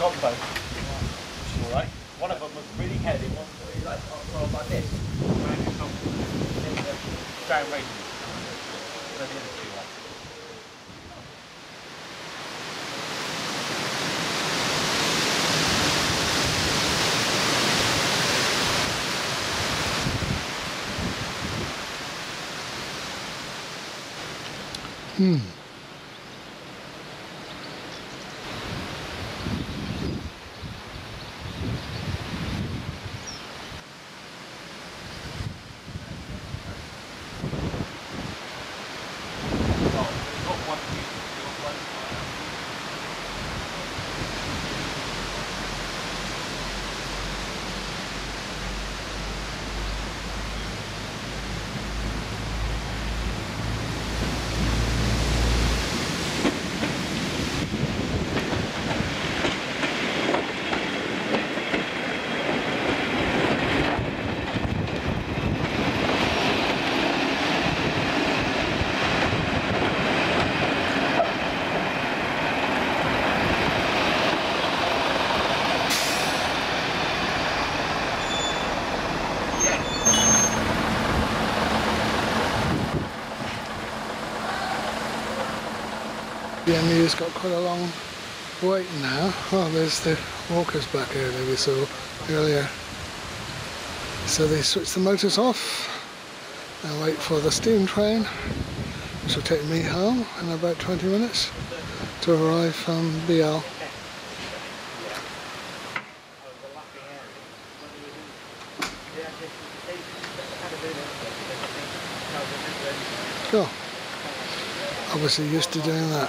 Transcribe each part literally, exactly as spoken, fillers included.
got both. Which is alright. One of them was really heavy, one was really like, well, like this. Down racing. The other two ones. Hmm. The M U's got quite a long wait now. Oh, there's the walkers back here that we saw earlier. So they switch the motors off and wait for the steam train, which will take me home in about twenty minutes to arrive from B L. Cool. Obviously used to doing that.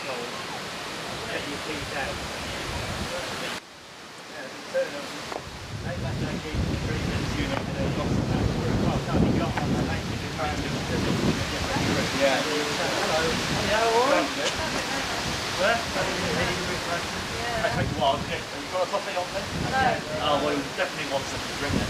Oh, well, he definitely wants them to drink it.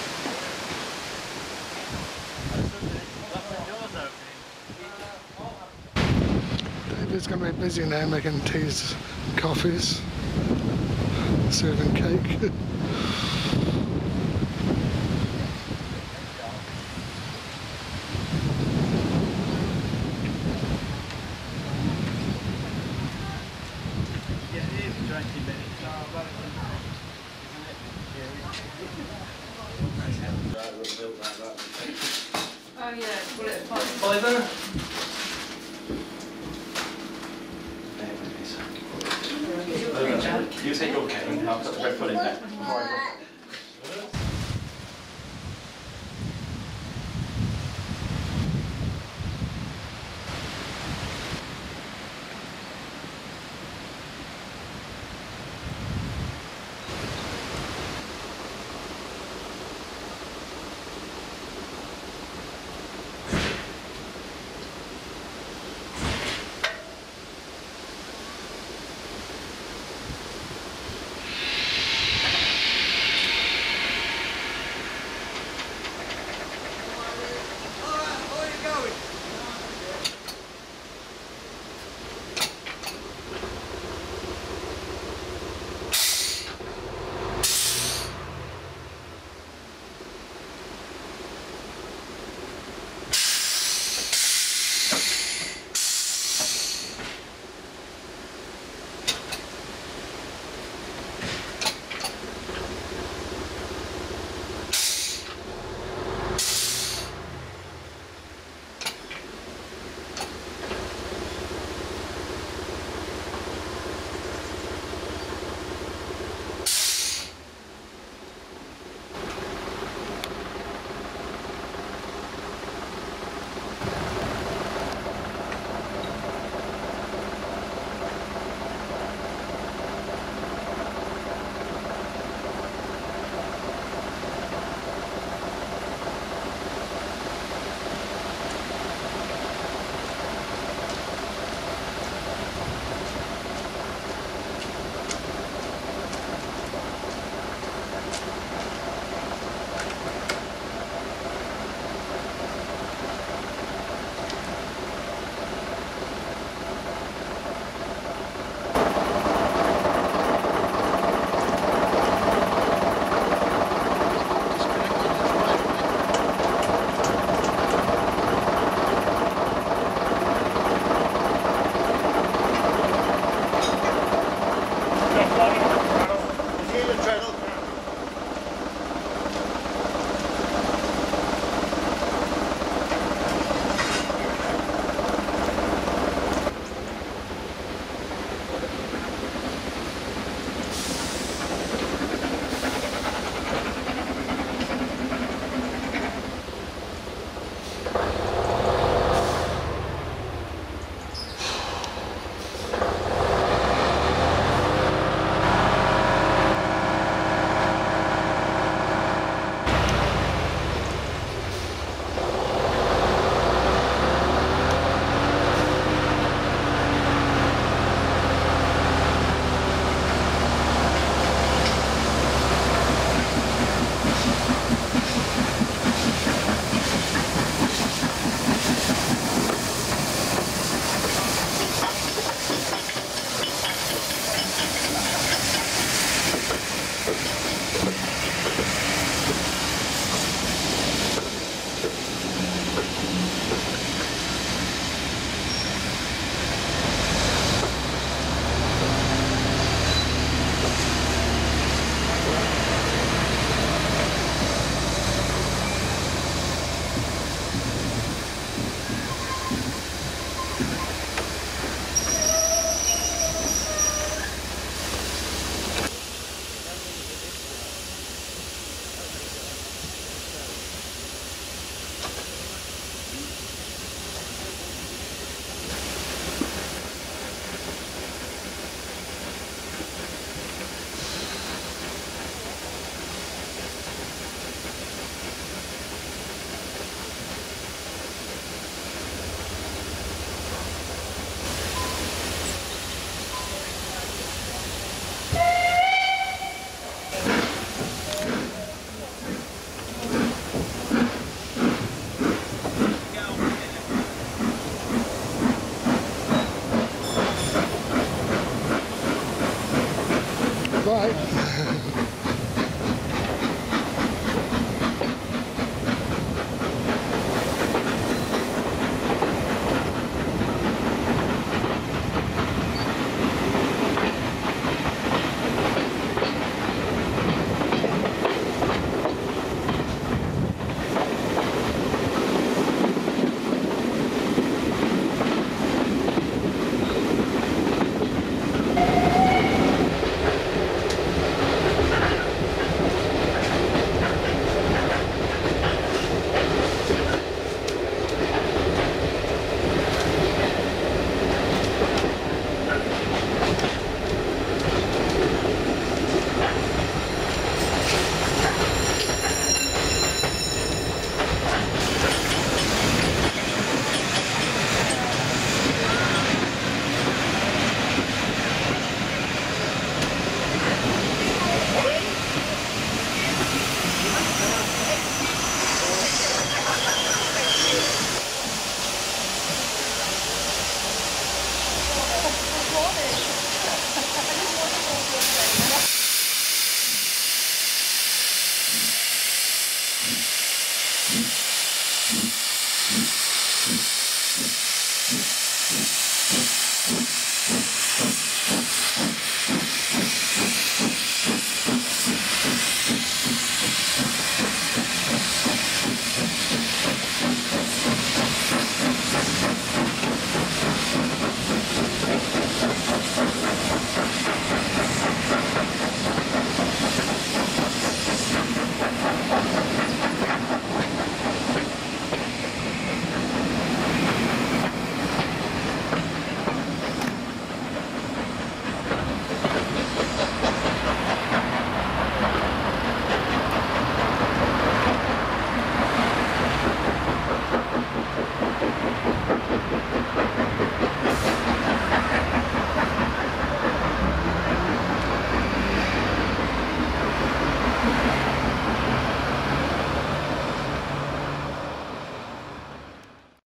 David's going to be busy now making teas and coffees, serving cake. Oh yeah, call it a five. Fiver? You take your cake and I'll put the red pudding there.